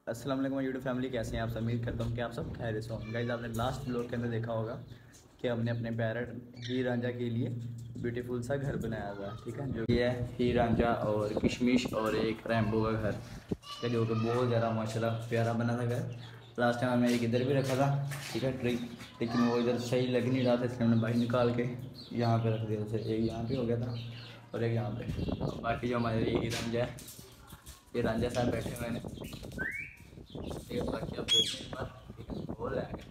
अस्सलाम वालेकुम YouTube family, कैसे हैं आप सब। उम्मीद करता हूँ कि आप सब खैरियत से होंगे। गाइस, आपने लास्ट व्लॉग के अंदर देखा होगा कि हमने अपने पैरट हीर रांझा के लिए ब्यूटीफुल सा घर बनाया हुआ है। ठीक है, जो ये है हीर रांझा और किशमिश और एक रैम्बो का घर, ठीक है, जो कि बहुत ज़्यादा माशाल्लाह प्यारा बना था घर। लास्ट टाइम हमने एक इधर भी रखा था, ठीक है, ट्री, लेकिन वो इधर सही लग नहीं रहा था, इसलिए हमने बाहर निकाल के यहाँ पे रख दिया। जैसे एक यहाँ पे हो गया था और एक यहाँ पे। बाकी जो हमारे हीर रांझा है, ये रांझा साहब बैठे हुए हैं, ठीक है। बाकी आप देखने के बाद ठीक है हो जाएगा।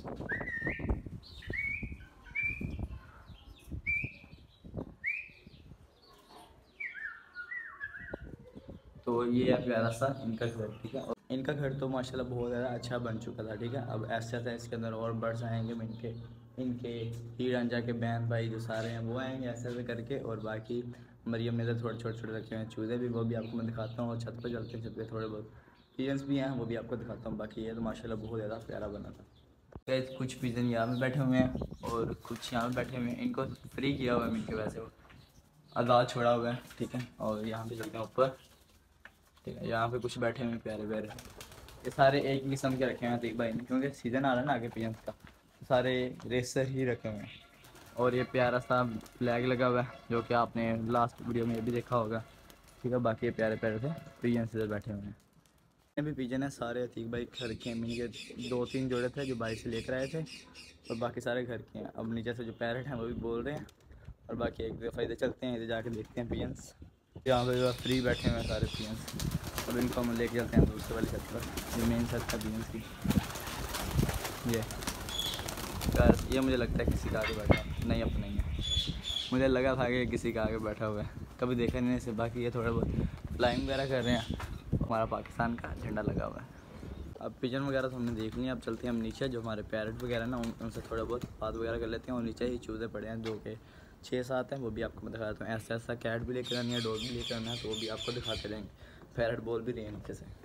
तो ये है प्यारा सा इनका घर, ठीक है। और इनका घर तो माशाल्लाह बहुत ज़्यादा अच्छा बन चुका था, ठीक है। अब ऐसा था इसके अंदर और बर्ड्स आएंगे, इनके इनके हीर रांझा के बहन भाई जो सारे हैं वो आएंगे ऐसे ऐसे करके। और बाकी मरियम ने तो थोड़े छोटे छोटे रखे हैं चूज़े भी, वो भी आपको मैं दिखाता हूँ। और छत पर चलते हैं, छत पर थोड़े बहुत पिजन्स भी हैं, वो भी आपको दिखाता हूँ। बाकी ये तो माशाल्लाह बहुत ज़्यादा प्यारा बना था। गाइस, कुछ पिजन यहाँ पे बैठे हुए हैं और कुछ यहाँ पे बैठे हुए हैं। इनको फ्री किया हुआ है इनके, वैसे वो आज़ाद छोड़ा हुआ है, ठीक है। और यहाँ पे चलते हैं ऊपर, ठीक है। यहाँ पे कुछ बैठे हुए हैं प्यारे प्यारे, ये सारे एक ही किस्म के रखे हुए हैं अतीक भाई ने, क्योंकि सीज़न आ रहा है ना आगे पिजन्स का, तो सारे रेसर ही रखे हुए हैं। और ये प्यारा सा फ्लैग लगा हुआ है, जो कि आपने लास्ट वीडियो में ये भी देखा होगा, ठीक है। बाकी ये प्यारे प्यारे से पिजन्स इधर बैठे हुए हैं। भी पिजन है सारे अतीक भाई घर के हैं। मिनी के 2-3 जोड़े थे जो बाई से लेकर आए थे, और बाकी सारे घर के हैं। अब नीचे से जो पैरट हैं वो भी बोल रहे हैं। और बाकी एक दफ़ा इधर चलते हैं, इधर जाके देखते हैं पिजन्स। यहाँ पे जो फ्री बैठे हुए हैं सारे पिजन्स। अब इनको हम लेके चलते हैं दूसरे वाली छत पर, जो मेन छत है पिजन्स की। ये यार, ये मुझे लगता है किसी का आगे बैठा है, नहीं अपना ही है। मुझे लगा था कि किसी का आगे बैठा हुआ है, कभी देखा नहीं इसे। बाकी ये थोड़ा बहुत फ्लाइंग वगैरह कर रहे हैं, हमारा पाकिस्तान का झंडा लगा हुआ है। अब पिजन वगैरह तो हमने देख लिया, अब चलते हैं हम नीचे। जो हमारे पैरट वगैरह ना उनसे थोड़ा बहुत बात वगैरह कर लेते हैं। और नीचे ही चूज़े पड़े हैं, जो कि 6-7 हैं, वो भी आपको मैं दिखा देता हूँ। ऐसा ऐसा कैट भी लेकर आनी है, डॉग भी लेकर आना है, तो वो भी आपको दिखाते रहेंगे। पैरट बोल भी रहे हैं नीचे से।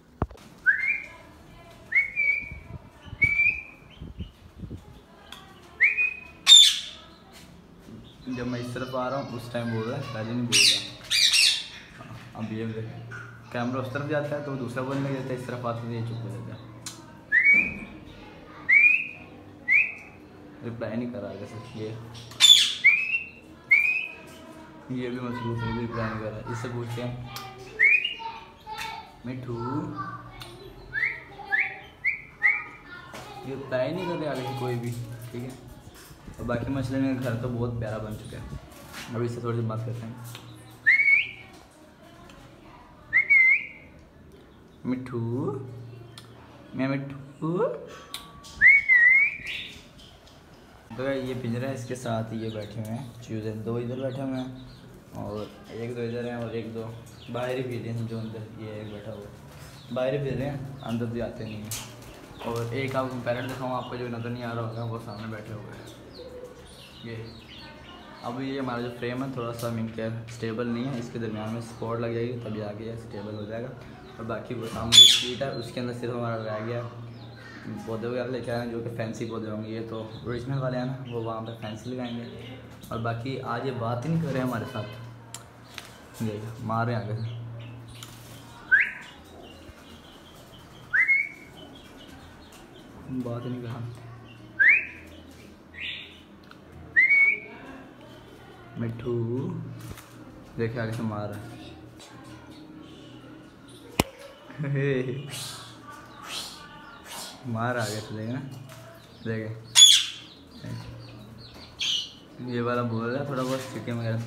जब मैं इस तरफ आ रहा हूँ उस टाइम बोल रहा है, पहले नहीं बोल रहा। अब ये कैमरा उस तरफ जाता है तो दूसरा बोलने लग जाता है, इस तरफ आता है तो ये चुप हो जाता है, रिप्लाई नहीं कर रहा जैसे। ये भी मसरूफ है, भी रिप्लाई नहीं कर रहा है। इससे पूछते हैं मिठू, ये रिप्लाई नहीं कर रहे आगे से कोई भी, ठीक है। और बाकी मछली में घर तो बहुत प्यारा बन चुका है। अभी इससे थोड़ी सी बात करते हैं। मिठू, मैं मिठू। तो ये पिंजरा है, इसके साथ ये बैठे हुए हैं चूज़े। 2 इधर बैठे हुए हैं और 1-2 इधर हैं, और 1-2 बाहर ही फिर रहे हैं। जो अंदर ये एक बैठा हुआ है, बाहर ही फिर रहे हैं, अंदर भी आते नहीं हैं। और एक आपको पैरट दिखाऊँ आपको, जो नज़र नहीं आ रहा होगा, वो सामने बैठे हुए हैं ये। अब ये हमारा जो फ्रेम है थोड़ा सा मिनके स्टेबल नहीं है, इसके दरमियान में सपोर्ट लग जाएगी तभी आगे ये स्टेबल हो जाएगा। और बाकी वो सामने सीट है, उसके अंदर सिर्फ हमारा रह गया पौधे वगैरह लेके आए हैं, जो कि फैंसी पौधे होंगे। ये तो ओरिजिनल वाले हैं ना, वो वहाँ पे फैंसी लगाएंगे। और बाकी आज ये बात ही नहीं कर रहे हैं हमारे साथ, ये मार रहे हैं आगे से। बात ही नहीं कहा। मिठू देखे आगे से मार रहा है मार आगे से, देखे ना, देखे ये वाला बोल रहा है थोड़ा बहुत चिकन वगैरह।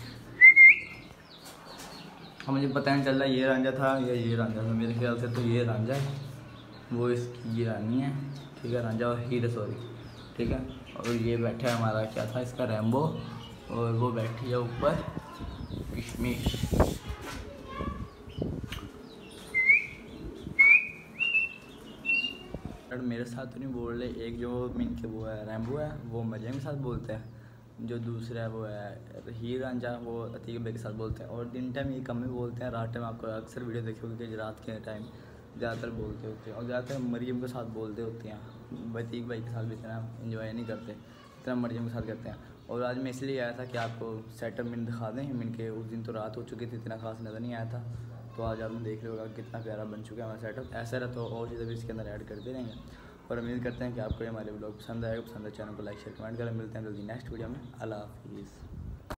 हाँ, मुझे पता नहीं चल रहा ये रांझा था या ये रांझा था। मेरे ख्याल से तो ये रांझा है, वो इसकी ये रानी है, ठीक है। रांझा और हीर, सॉरी, ठीक है। और ये बैठा है हमारा, क्या था इसका, रैम्बो। और वो बैठी है ऊपर किशमिश। मेरे साथ तो नहीं बोल रहे, एक जो मीन के वो है रैम्बो है, वो मरियम के साथ बोलते हैं। जो दूसरा है वो है हीर रांझा, वो अतीक भाई के साथ बोलते हैं। और दिन टाइम ये कम ही बोलते हैं, रात टाइम आपको अक्सर वीडियो देखी होगी कि रात के टाइम ज़्यादातर बोलते होते हैं। और ज़्यादातर मरियम के साथ बोलते होते हैं, अतीक भाई के साथ भी इतना इन्जॉय नहीं करते जितना मरियम के साथ करते हैं। और आज मैं इसलिए आया था कि आपको सेटअप मिन दिखा दें। मिन के उस दिन तो रात हो चुकी थी, इतना खास नज़र नहीं आया था। तो आज आपने देख लिया होगा कितना प्यारा बन चुका है हमारा सेटअप। ऐसा रहता हो और चीज़ें भी इसके अंदर ऐड करते रहेंगे और उम्मीद करते हैं कि आपको हमारे ब्लॉग पसंद आएगा। पसंद है चैनल को लाइक शेयर कमेंट करें। मिलते हैं जल्दी नेक्स्ट वीडियो में। अल्लाह हाफिज़।